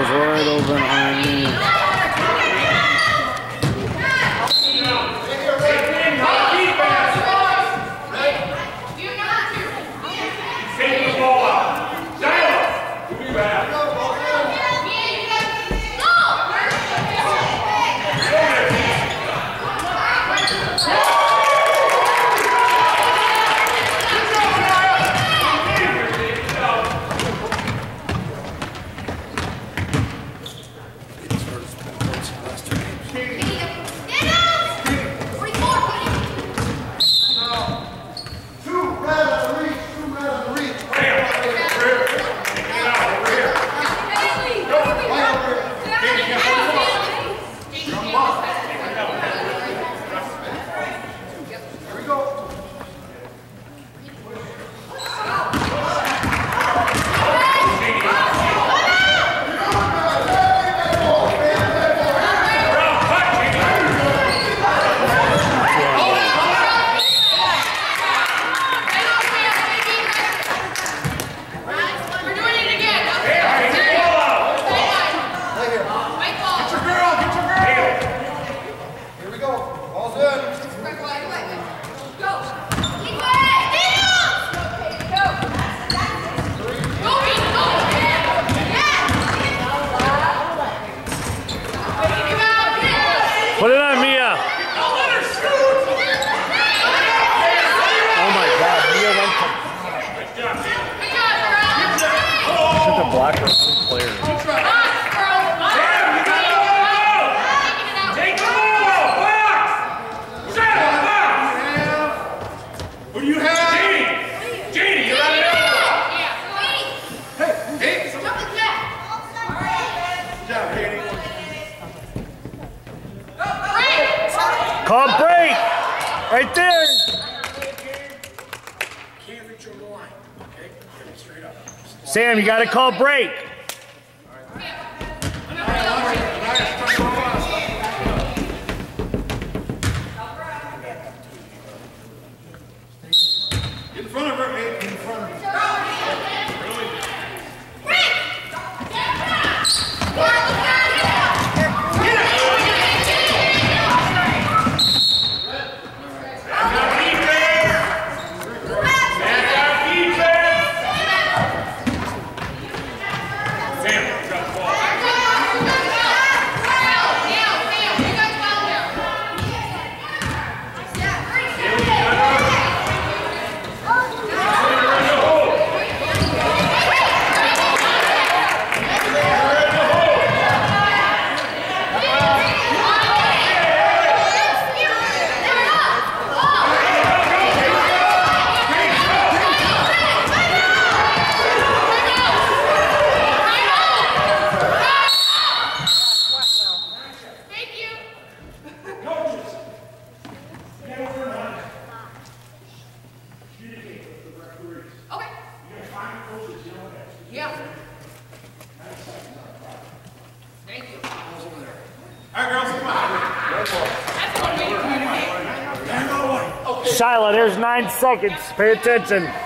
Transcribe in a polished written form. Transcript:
was right open on me. Put it on Mia. Oh my God, Mia went to... Should have blocked her player. Who do you have? Jeannie, you're out of there. Hey, jump the jack. Good job, Katie. Call break! Right there! Can't reach your line, okay? Get it straight up. Sam, you gotta call break! Get in front of her, man. Get in front of her. Shiloh, there's 9 seconds. Pay attention.